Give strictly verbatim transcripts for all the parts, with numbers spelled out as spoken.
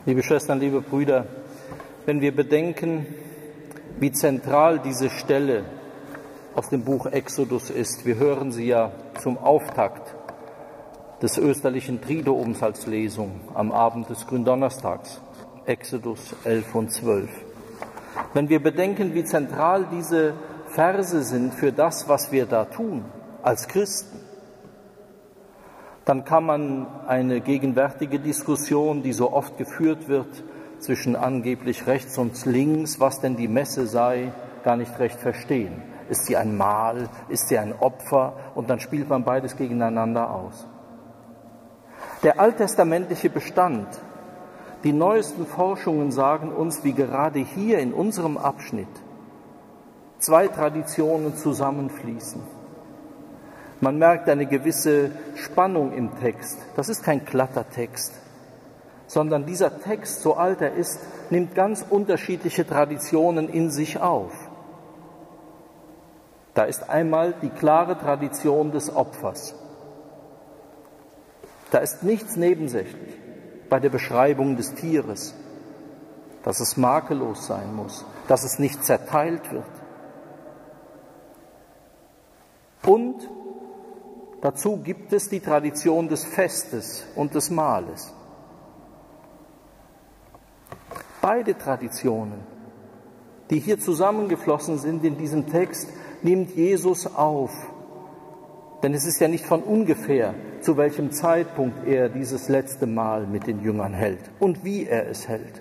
Liebe Schwestern, liebe Brüder, wenn wir bedenken, wie zentral diese Stelle aus dem Buch Exodus ist, wir hören sie ja zum Auftakt des österlichen Triduums als Lesung am Abend des Gründonnerstags, Exodus elf und zwölf. Wenn wir bedenken, wie zentral diese Verse sind für das, was wir da tun als Christen, dann kann man eine gegenwärtige Diskussion, die so oft geführt wird, zwischen angeblich rechts und links, was denn die Messe sei, gar nicht recht verstehen. Ist sie ein Mahl? Ist sie ein Opfer? Und dann spielt man beides gegeneinander aus. Der alttestamentliche Bestand, die neuesten Forschungen sagen uns, wie gerade hier in unserem Abschnitt zwei Traditionen zusammenfließen. Man merkt eine gewisse Spannung im Text. Das ist kein glatter Text, sondern dieser Text, so alt er ist, nimmt ganz unterschiedliche Traditionen in sich auf. Da ist einmal die klare Tradition des Opfers. Da ist nichts nebensächlich bei der Beschreibung des Tieres, dass es makellos sein muss, dass es nicht zerteilt wird. Und dazu gibt es die Tradition des Festes und des Mahles. Beide Traditionen, die hier zusammengeflossen sind in diesem Text, nimmt Jesus auf. Denn es ist ja nicht von ungefähr, zu welchem Zeitpunkt er dieses letzte Mahl mit den Jüngern hält und wie er es hält.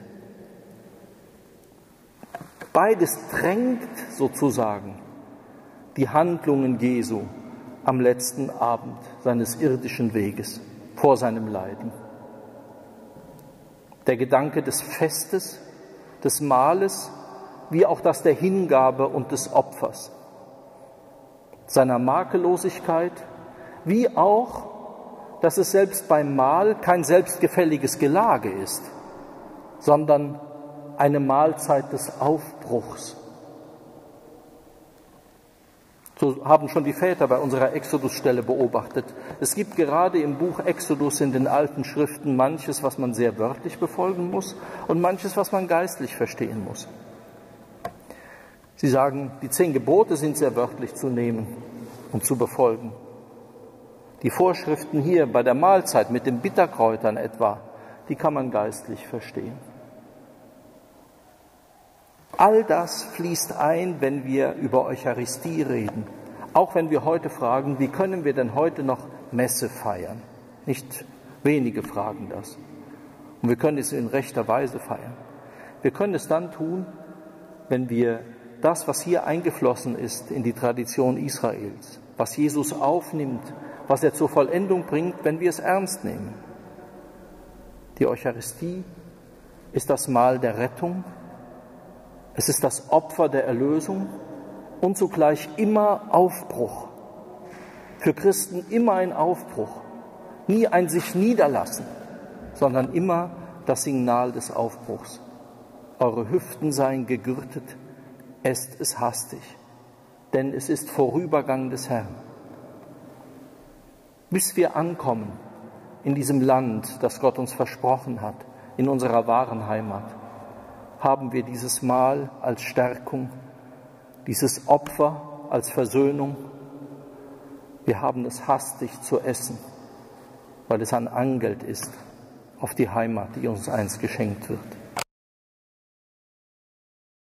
Beides drängt sozusagen die Handlungen Jesu am letzten Abend seines irdischen Weges, vor seinem Leiden. Der Gedanke des Festes, des Mahles, wie auch das der Hingabe und des Opfers, seiner Makellosigkeit, wie auch, dass es selbst beim Mahl kein selbstgefälliges Gelage ist, sondern eine Mahlzeit des Aufbruchs. So haben schon die Väter bei unserer Exodus-Stelle beobachtet. Es gibt gerade im Buch Exodus in den alten Schriften manches, was man sehr wörtlich befolgen muss und manches, was man geistlich verstehen muss. Sie sagen, die zehn Gebote sind sehr wörtlich zu nehmen und zu befolgen. Die Vorschriften hier bei der Mahlzeit mit den Bitterkräutern etwa, die kann man geistlich verstehen. All das fließt ein, wenn wir über Eucharistie reden. Auch wenn wir heute fragen, wie können wir denn heute noch Messe feiern? Nicht wenige fragen das. Und wir können es in rechter Weise feiern. Wir können es dann tun, wenn wir das, was hier eingeflossen ist in die Tradition Israels, was Jesus aufnimmt, was er zur Vollendung bringt, wenn wir es ernst nehmen. Die Eucharistie ist das Mahl der Rettung. Es ist das Opfer der Erlösung und zugleich immer Aufbruch. Für Christen immer ein Aufbruch, nie ein sich niederlassen, sondern immer das Signal des Aufbruchs. Eure Hüften seien gegürtet, esst es hastig, denn es ist Vorübergang des Herrn. Bis wir ankommen in diesem Land, das Gott uns versprochen hat, in unserer wahren Heimat, haben wir dieses Mahl als Stärkung, dieses Opfer als Versöhnung. Wir haben es hastig zu essen, weil es ein Angeld ist auf die Heimat, die uns einst geschenkt wird.